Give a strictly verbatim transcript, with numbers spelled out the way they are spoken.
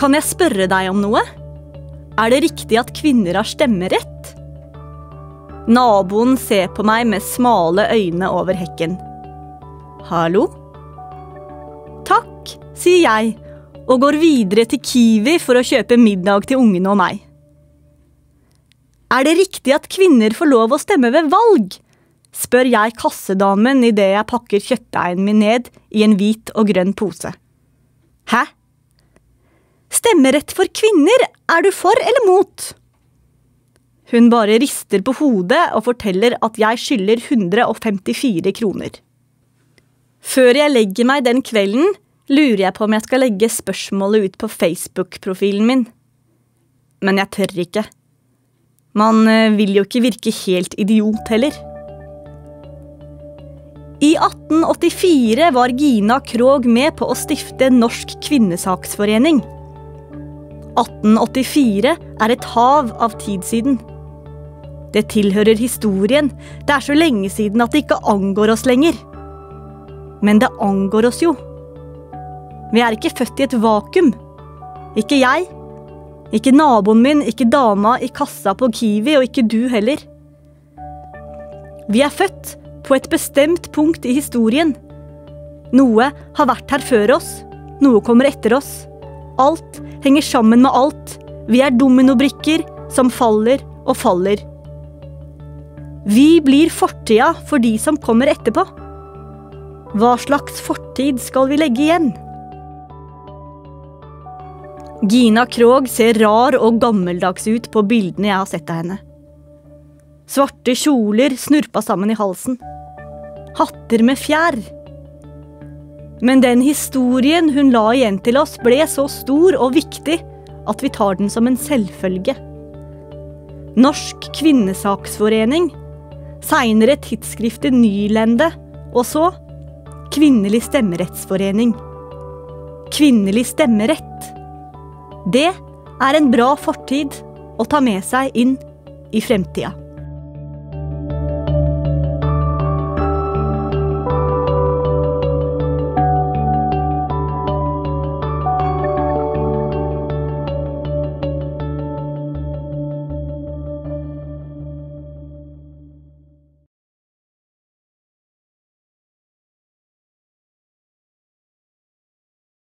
Kan jeg spørre deg om noe? Er det riktig at kvinner har stemmerett? Naboen ser på meg med smale øyne over hekken. Hallo? Takk, sier jeg, og går videre til Kiwi for å kjøpe middag til ungene og meg. Er det riktig at kvinner får lov å stemme ved valg? Spør jeg kassedamen i det jeg pakker kjøttdeigen min ned i en hvit og grønn pose. Hæ? Stemmerett for kvinner, er du for eller mot? Hun bare rister på hodet og forteller at jeg skylder hundre og femtifire kroner. Før jeg legger meg den kvelden, lurer jeg på om jeg skal legge spørsmålet ut på Facebook-profilen min. Men jeg tør ikke. Man vil jo ikke virke helt idiot heller. I atten åttifire var Gina Krog med på å stifte Norsk Kvinnesaksforening. atten åttifire er et hav av tid siden. Det tilhører historien. Det er så lenge siden at det ikke angår oss lenger. Men det angår oss jo. Vi er ikke født i et vakuum. Ikke jeg. Ikke naboen min, ikke dama i kassa på Kiwi, og ikke du heller. Vi er født på et bestemt punkt i historien. Noe har vært her før oss. Noe kommer etter oss. Alt henger sammen med alt. Vi er dominobrikker som faller og faller. Vi blir fortida for de som kommer etterpå. Hva slags fortid skal vi legge igjen? Gina Krog ser rar og gammeldags ut på bildene jeg har sett av henne. Svarte kjoler snurpa sammen i halsen. Hatter med fjær. Men den historien hun la igjen til oss ble så stor og viktig at vi tar den som en selvfølge. Norsk Kvinnesaksforening, senere tidsskriftet Nylende, og så Kvinnelig Stemmerettsforening. Kvinnelig stemmerett. Det er en bra fortid å ta med seg inn i fremtida.